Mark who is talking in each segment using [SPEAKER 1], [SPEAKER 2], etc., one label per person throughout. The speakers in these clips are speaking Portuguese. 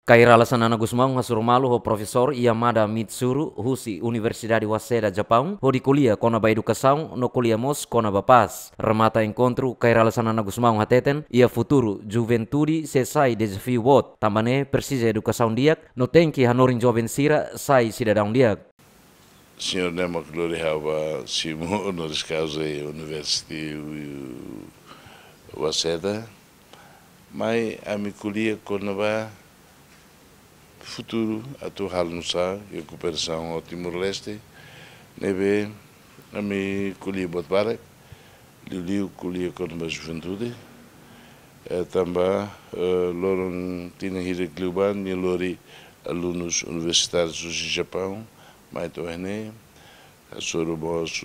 [SPEAKER 1] Kairala Sanana Gusmão Hasurmalu ho professor Yamada Mitsuru husi Universidade Waseda Japão ho di kuliah kona ba educação no kuliah mos kona ba paz. Remata encontro Kairala Sanana Gusmão hateten ia futuro juventude se sai desafio bot. Tambane precisa educação diak no tem que hanorin jovem sira sai cidadão diak.
[SPEAKER 2] Senhor Nema Gloriava Simo honoris causa University Waseda, mas a mi kuliah kona ba futuro atual no sa e cooperação ao Timor-Leste nebe a mi kuliah botbarak liu kuliah com a juventude também loron tina hira kluban e lori alunos universitários do Japão mais toene a sorobos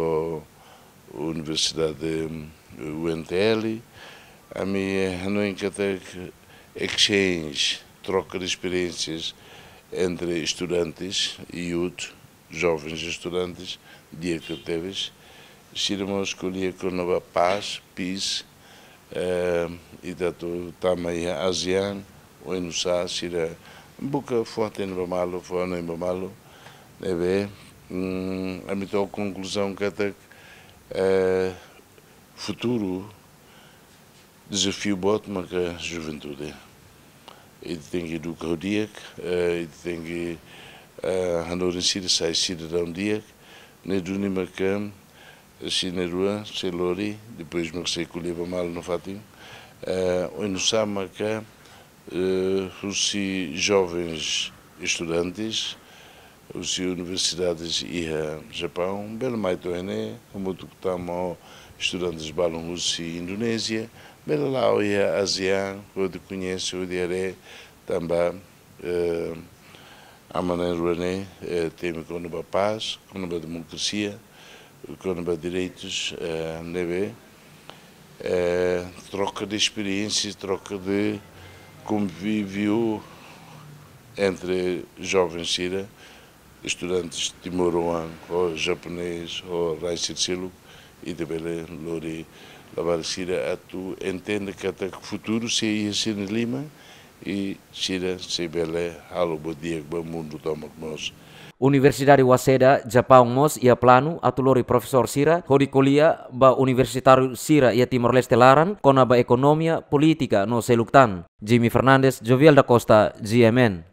[SPEAKER 2] universidade UNTL a mi hanoin katek exchange troca de experiências entre estudantes e youth, jovens estudantes, dia que teves, irmos escolher com nova paz, peace, e dato também ASEAN, o Enusa, sira um pouco forte em Bamalo, forte em Bamalo, neve, a minha conclusão que até futuro desafio bot mas a juventude. E tem que educar o dia, e tem que hanorin sida sai cidadão dia, ne do nima que se na rua se lori depois me sei que leva mal no fatinho, o inussama que os jovens estudantes, os universidades e Japão, belo mais do ene, como tu estamos estudantes balam os Indonésia bela lá o ASEAN, onde conhece o diaré também a maneira tem com a paz, com a democracia, com a direitos, neve, troca de experiências, troca de convívio entre jovens sira, estudantes timoroan, ou japonês, ou raicircilo, e de bela lori lavar sira atu entende que até o futuro se ia ser em Lima e sira se bela halo bodia que o mundo toma nós.
[SPEAKER 1] Universidade Waseda Japão mos ia plano atulori professor sira hodi kuliah ba universitário sira ia Timor-Leste laran kona ba ekonomia politika no seluktan. Jimmy Fernandes, Jovial da Costa, GMN.